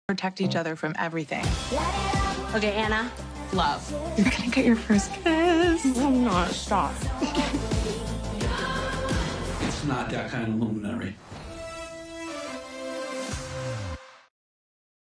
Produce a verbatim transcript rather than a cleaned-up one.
Protect each other from everything. Okay, Anna. Love. You're gonna get your first kiss. I'm not. Stop. It's not that kind of luminary.